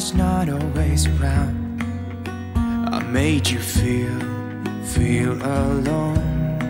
was not always around. I made you feel alone.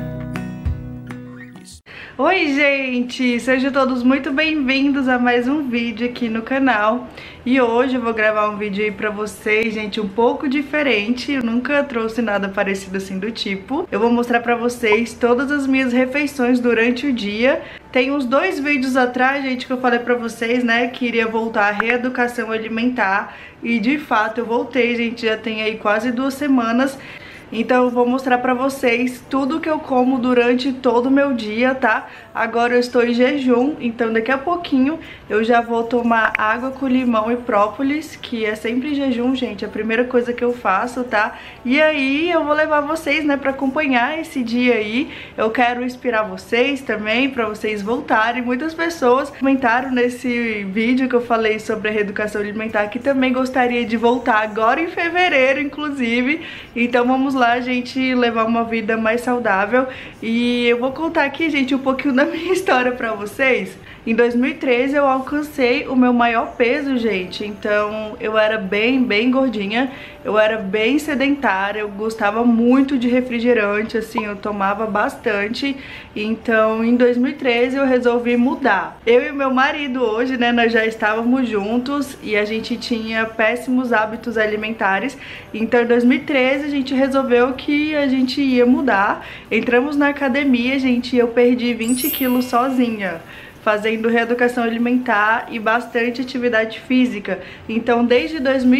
Oi gente, sejam todos muito bem-vindos a mais um vídeo aqui no canal. E hoje eu vou gravar um vídeo aí pra vocês, gente, um pouco diferente. Eu nunca trouxe nada parecido assim do tipo. Eu vou mostrar pra vocês todas as minhas refeições durante o dia. Tem uns 2 vídeos atrás, gente, que eu falei pra vocês, né, que iria voltar à reeducação alimentar. E de fato eu voltei, gente, já tem aí quase 2 semanas. Então eu vou mostrar pra vocês tudo que eu como durante todo o meu dia, tá? Agora eu estou em jejum, então daqui a pouquinho eu já vou tomar água com limão e própolis, que é sempre em jejum, gente, é a primeira coisa que eu faço, tá? E aí eu vou levar vocês, né, pra acompanhar esse dia aí. Eu quero inspirar vocês também, pra vocês voltarem. Muitas pessoas comentaram nesse vídeo que eu falei sobre a reeducação alimentar que também gostaria de voltar agora em fevereiro, inclusive. Então vamos lá, gente, levar uma vida mais saudável. E eu vou contar aqui, gente, um pouquinho da minha história pra vocês. Em 2013 eu alcancei o meu maior peso, gente. Então eu era bem gordinha, eu era bem sedentária, eu gostava muito de refrigerante, assim, eu tomava bastante. Então em 2013 eu resolvi mudar. Eu e meu marido hoje, né, nós já estávamos juntos e a gente tinha péssimos hábitos alimentares. Então em 2013 a gente resolveu que a gente ia mudar. Entramos na academia, gente, e eu perdi 20 quilos sozinha, fazendo reeducação alimentar e bastante atividade física. Então desde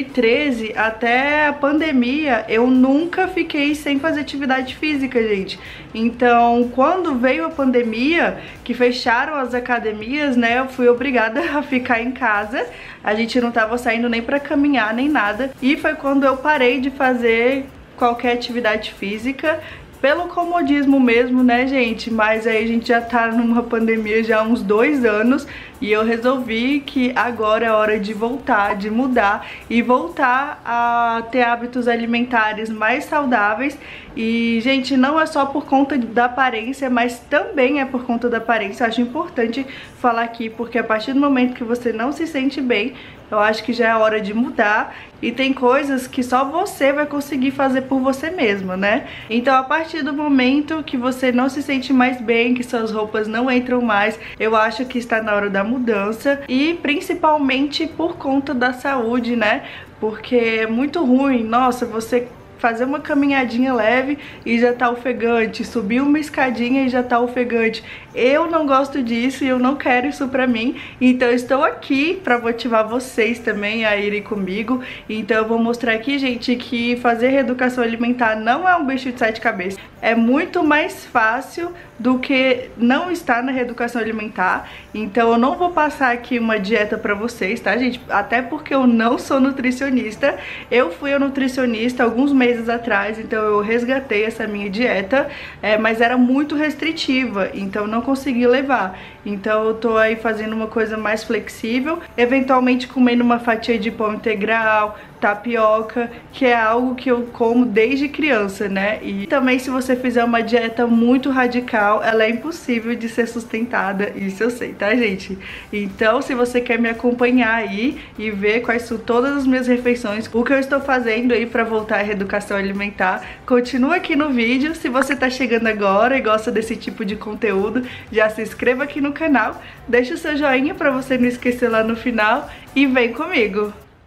2013 até a pandemia eu nunca fiquei sem fazer atividade física, gente. Então quando veio a pandemia, que fecharam as academias, né, eu fui obrigada a ficar em casa. A gente não tava saindo nem pra caminhar nem nada. E foi quando eu parei de fazer qualquer atividade física, pelo comodismo mesmo, né, gente? Mas aí a gente já tá numa pandemia já há uns 2 anos e eu resolvi que agora é hora de voltar, de mudar e voltar a ter hábitos alimentares mais saudáveis. E, gente, não é só por conta da aparência, mas também é por conta da aparência. Eu acho importante falar aqui, porque a partir do momento que você não se sente bem, eu acho que já é hora de mudar. E tem coisas que só você vai conseguir fazer por você mesma, né? Então a partir do momento que você não se sente mais bem, que suas roupas não entram mais, eu acho que está na hora da mudança. E principalmente por conta da saúde, né? Porque é muito ruim, nossa, você fazer uma caminhadinha leve e já tá ofegante, subir uma escadinha e já tá ofegante. Eu não gosto disso e eu não quero isso pra mim, então eu estou aqui pra motivar vocês também a irem comigo. Então eu vou mostrar aqui, gente, que fazer reeducação alimentar não é um bicho de 7 cabeças. É muito mais fácil do que não estar na reeducação alimentar. Então eu não vou passar aqui uma dieta pra vocês, tá, gente? Até porque eu não sou nutricionista. Eu fui a nutricionista alguns meses atrás, então eu resgatei essa minha dieta, mas era muito restritiva, então não consegui levar. Então eu tô aí fazendo uma coisa mais flexível, eventualmente comendo uma fatia de pão integral, tapioca, que é algo que eu como desde criança, né? E também, se você fizer uma dieta muito radical, ela é impossível de ser sustentada, isso eu sei, tá, gente? Então, se você quer me acompanhar aí e ver quais são todas as minhas refeições, o que eu estou fazendo aí pra voltar à reeducação alimentar, continua aqui no vídeo. Se você tá chegando agora e gosta desse tipo de conteúdo, já se inscreva aqui no canal, deixa o seu joinha pra você não esquecer lá no final e vem comigo!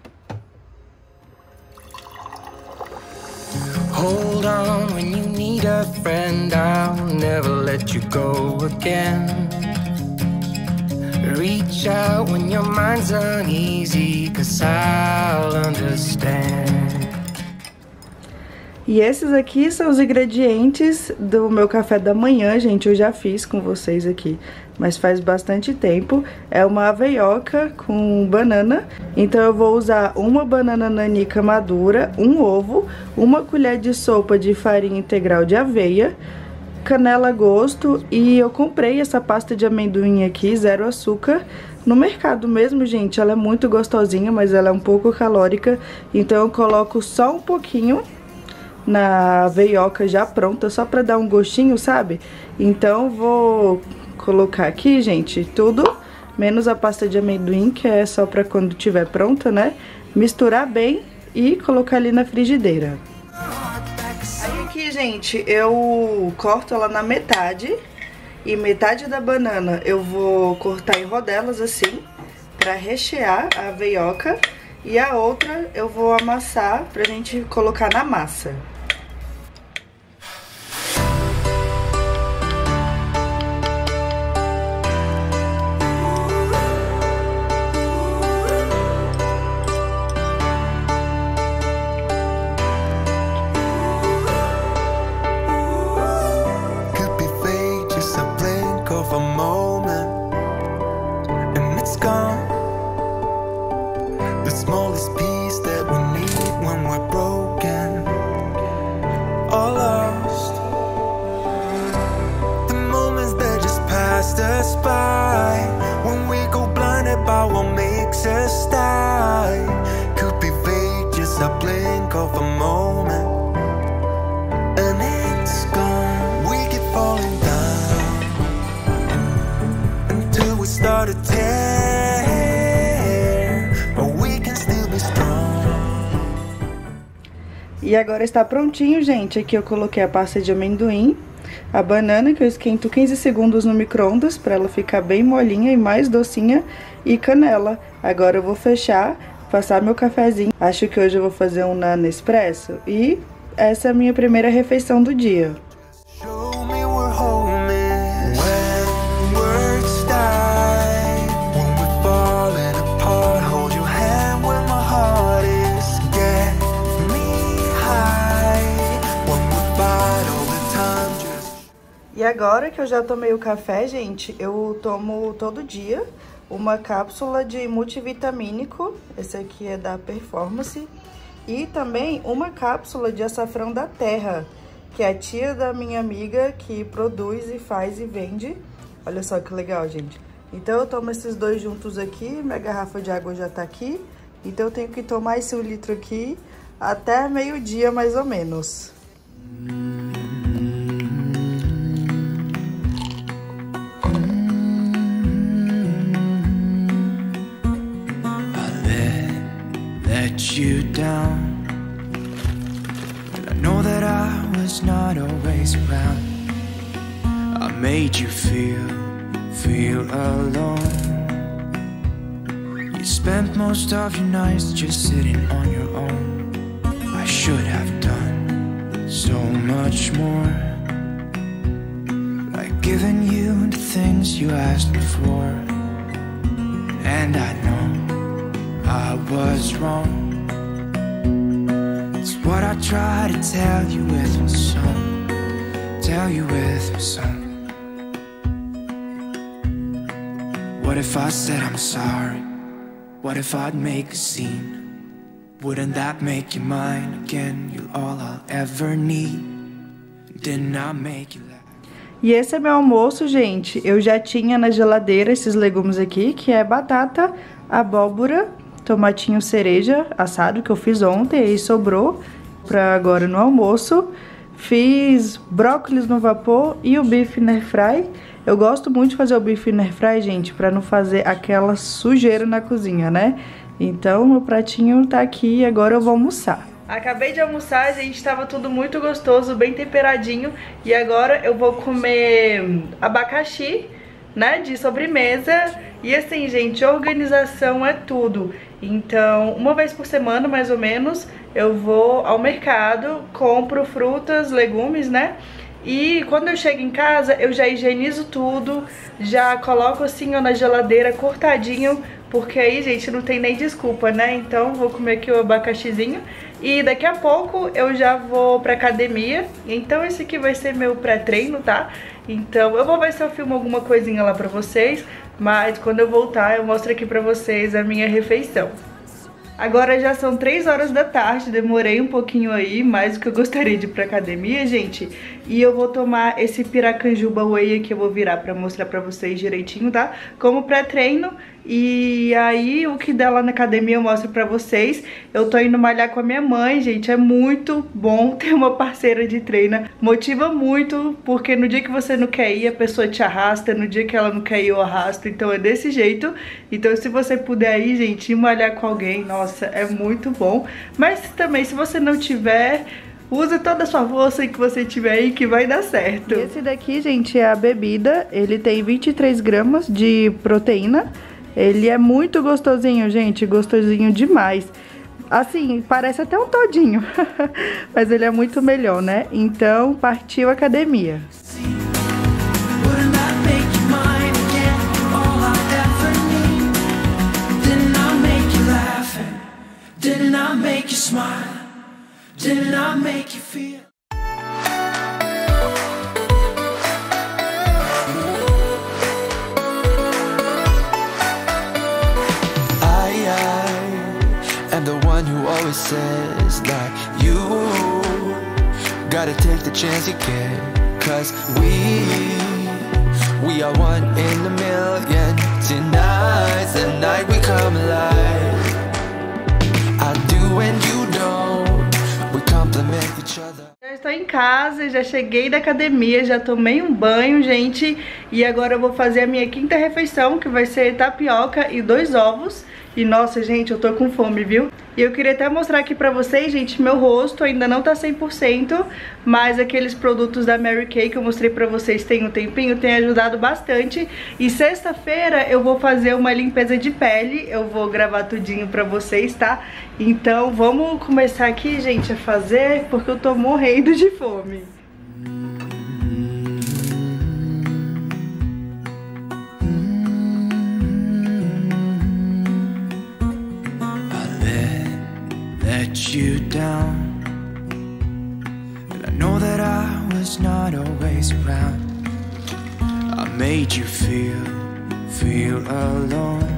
Hold on when you need a friend, I'll never let you go again. Reach out when your mind's uneasy, 'cause I'll understand. E esses aqui são os ingredientes do meu café da manhã, gente. Eu já fiz com vocês aqui, mas faz bastante tempo. É uma aveioca com banana. Então eu vou usar uma banana nanica madura, um ovo, uma colher de sopa de farinha integral de aveia, canela a gosto, e eu comprei essa pasta de amendoim aqui, 0 açúcar, no mercado mesmo, gente. Ela é muito gostosinha, mas ela é um pouco calórica, então eu coloco só um pouquinho na aveioca já pronta, só pra dar um gostinho, sabe? Então vou colocar aqui, gente, tudo menos a pasta de amendoim, que é só pra quando tiver pronta, né? Misturar bem e colocar ali na frigideira. Aí aqui, gente, eu corto ela na metade. E metade da banana eu vou cortar em rodelas assim, pra rechear a aveioca. E a outra eu vou amassar pra gente colocar na massa. E agora está prontinho, gente. Aqui eu coloquei a pasta de amendoim, a banana que eu esquento 15 segundos no micro-ondas para ela ficar bem molinha e mais docinha, e canela. Agora eu vou fechar, passar meu cafezinho. Acho que hoje eu vou fazer um na Nespresso e essa é a minha primeira refeição do dia. E agora que eu já tomei o café, gente, eu tomo todo dia uma cápsula de multivitamínico, esse aqui é da Performance, e também uma cápsula de açafrão da terra, que é a tia da minha amiga que produz e faz e vende. Olha só que legal, gente. Então eu tomo esses dois juntos aqui, minha garrafa de água já tá aqui, então eu tenho que tomar esse 1 litro aqui até meio-dia mais ou menos. You down, and I know that I was not always around. I made you feel alone. You spent most of your nights just sitting on your own. I should have done so much more, like giving you the things you asked me for. And I know I was wrong. What I try to tell you with my song, tell you with my song. What if I said I'm sorry? What if I'd make a scene? Wouldn't that make you mine again? You're all I'll ever need. Didn't I make you laugh? E esse é meu almoço, gente. Eu já tinha na geladeira esses legumes aqui, que é batata, abóbora, tomatinho cereja assado que eu fiz ontem e sobrou pra agora no almoço. Fiz brócolis no vapor e o bife na airfry. Eu gosto muito de fazer o bife na airfry, gente, pra não fazer aquela sujeira na cozinha, né? Então meu pratinho tá aqui e agora eu vou almoçar. Acabei de almoçar, gente, tava tudo muito gostoso, bem temperadinho. E agora eu vou comer abacaxi, né, de sobremesa. E assim, gente, organização é tudo. Então, uma vez por semana, mais ou menos, eu vou ao mercado, compro frutas, legumes, né? E quando eu chego em casa, eu já higienizo tudo, já coloco assim, ó, na geladeira, cortadinho, porque aí, gente, não tem nem desculpa, né? Então, vou comer aqui o abacaxizinho. E daqui a pouco eu já vou pra academia. Então esse aqui vai ser meu pré-treino, tá? Então eu vou ver se eu filmo alguma coisinha lá pra vocês. Mas quando eu voltar eu mostro aqui pra vocês a minha refeição. Agora já são 3 horas da tarde, demorei um pouquinho aí, mais do que eu gostaria de ir pra academia, gente. E eu vou tomar esse piracanjuba whey que eu vou virar pra mostrar pra vocês direitinho, tá? Como pré-treino. E aí o que der lá na academia eu mostro pra vocês. Eu tô indo malhar com a minha mãe, gente, é muito bom ter uma parceira de treino. Motiva muito, porque no dia que você não quer ir, a pessoa te arrasta, no dia que ela não quer ir, eu arrasto, então é desse jeito. Então se você puder ir, gente, ir malhar com alguém, nossa, é muito bom. Mas também, se você não tiver, usa toda a sua força que você tiver aí que vai dar certo. E esse daqui, gente, é a bebida, ele tem 23 gramas de proteína. Ele é muito gostosinho, gente, gostosinho demais. Assim, parece até um todinho, mas ele é muito melhor, né? Então, partiu academia. The one who always says that you gotta take the chance you get, 'cause we are one in a million. Tonight's the night we come alive. I do and you don't. We complement each other. Já estou em casa, já cheguei da academia, já tomei um banho, gente. E agora eu vou fazer a minha quinta refeição, que vai ser tapioca e 2 ovos. E nossa, gente, eu tô com fome, viu? E eu queria até mostrar aqui pra vocês, gente, meu rosto ainda não tá 100%, mas aqueles produtos da Mary Kay que eu mostrei pra vocês tem um tempinho, tem ajudado bastante. E sexta-feira eu vou fazer uma limpeza de pele, eu vou gravar tudinho pra vocês, tá? Então vamos começar aqui, gente, a fazer, porque eu tô morrendo de fome. You down, and I know that I was not always around. I made you feel alone.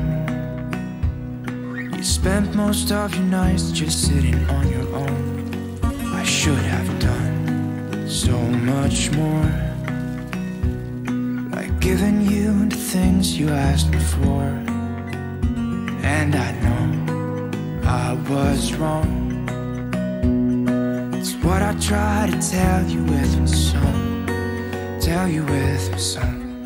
You spent most of your nights just sitting on your own. I should have done so much more, like giving you the things you asked me for. And I know I was wrong. What I try to tell you with my song, tell you with my song.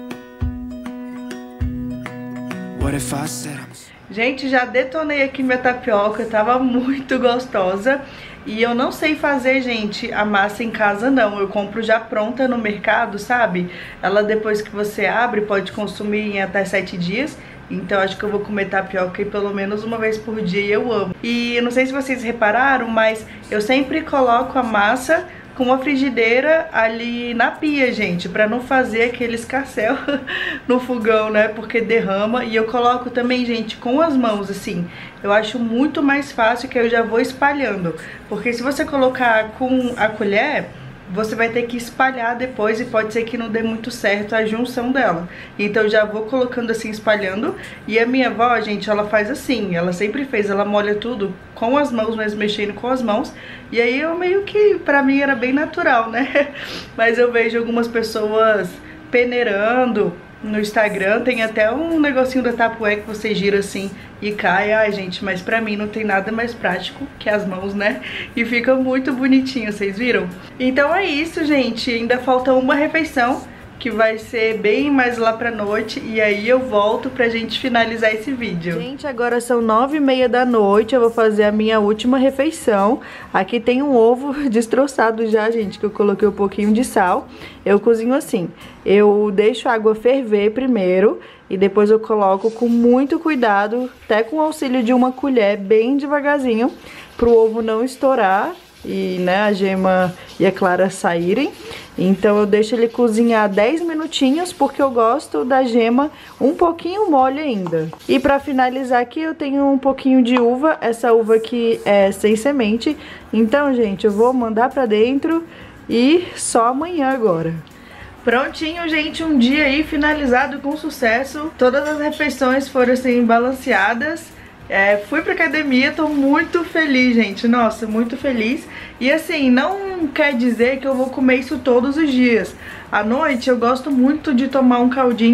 What if I said I'm... Gente, já detonei aqui minha tapioca, tava muito gostosa. E eu não sei fazer, gente, a massa em casa não. Eu compro já pronta no mercado, sabe? Ela depois que você abre pode consumir em até 7 dias. Então acho que eu vou comer tapioca pelo menos uma vez por dia e eu amo. E eu não sei se vocês repararam, mas eu sempre coloco a massa com uma frigideira ali na pia, gente, pra não fazer aquele escarcéu no fogão, né, porque derrama. E eu coloco também, gente, com as mãos, assim. Eu acho muito mais fácil, que eu já vou espalhando. Porque se você colocar com a colher, você vai ter que espalhar depois e pode ser que não dê muito certo a junção dela. Então eu já vou colocando assim, espalhando. E a minha avó, gente, ela faz assim, ela sempre fez, ela molha tudo com as mãos, mas mexendo com as mãos. E aí eu meio que, pra mim era bem natural, né? Mas eu vejo algumas pessoas peneirando no Instagram, tem até um negocinho da Tupperware que você gira assim e cai. Ai, gente, mas pra mim não tem nada mais prático que as mãos, né? E fica muito bonitinho, vocês viram? Então é isso, gente. Ainda falta uma refeição, que vai ser bem mais lá pra noite. E aí eu volto pra gente finalizar esse vídeo. Gente, agora são 9h30 da noite. Eu vou fazer a minha última refeição. Aqui tem um ovo destroçado já, gente, que eu coloquei um pouquinho de sal. Eu cozinho assim. Eu deixo a água ferver primeiro e depois eu coloco com muito cuidado, até com o auxílio de uma colher, bem devagarzinho, pro ovo não estourar e, né, a gema e a clara saírem. Então eu deixo ele cozinhar 10 minutinhos, porque eu gosto da gema um pouquinho mole ainda. E pra finalizar aqui eu tenho um pouquinho de uva, essa uva aqui é sem semente. Então, gente, eu vou mandar pra dentro e só amanhã agora. Prontinho, gente, um dia aí finalizado com sucesso. Todas as refeições foram assim balanceadas. Fui pra academia, tô muito feliz, gente, nossa, muito feliz. E assim, não quer dizer que eu vou comer isso todos os dias. À noite eu gosto muito de tomar um caldinho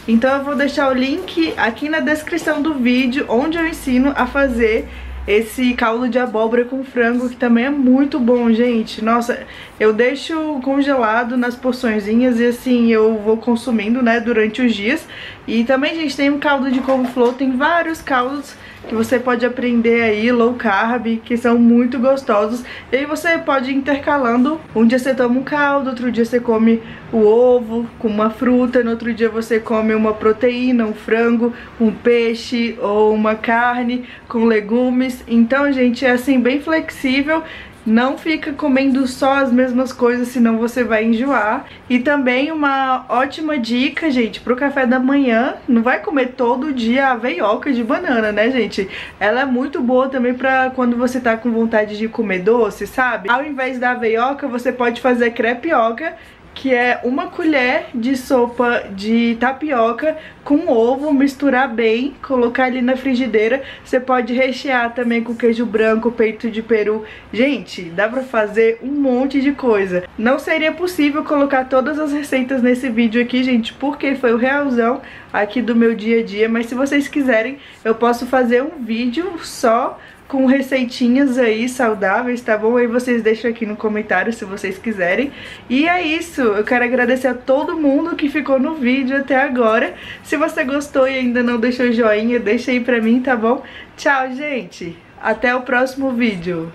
Então eu vou deixar o link aqui na descrição do vídeo, onde eu ensino a fazer esse caldo de abóbora com frango, que também é muito bom, gente. Nossa, eu deixo congelado nas porçõezinhas e assim eu vou consumindo, né, durante os dias. E também, gente, tem um caldo de couve-flor, tem vários caldos que você pode aprender aí, low carb, que são muito gostosos. E aí você pode ir intercalando. Um dia você toma um caldo, outro dia você come o ovo com uma fruta, no outro dia você come uma proteína, um frango, um peixe ou uma carne com legumes. Então, gente, é assim, bem flexível. Não fica comendo só as mesmas coisas, senão você vai enjoar. E também uma ótima dica, gente, pro café da manhã. Não vai comer todo dia a veioca de banana, né, gente? Ela é muito boa também pra quando você tá com vontade de comer doce, sabe? Ao invés da aveioca, você pode fazer crepioca, que é uma colher de sopa de tapioca com ovo, misturar bem, colocar ali na frigideira. Você pode rechear também com queijo branco, peito de peru. Gente, dá pra fazer um monte de coisa. Não seria possível colocar todas as receitas nesse vídeo aqui, gente, porque foi o realzão aqui do meu dia a dia. Mas se vocês quiserem, eu posso fazer um vídeo só com receitinhas aí saudáveis, tá bom? Aí vocês deixam aqui no comentário se vocês quiserem. E é isso, eu quero agradecer a todo mundo que ficou no vídeo até agora. Se você gostou e ainda não deixou o joinha, deixa aí pra mim, tá bom? Tchau, gente! Até o próximo vídeo!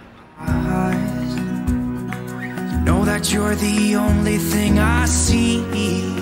Know that you're the only thing I see.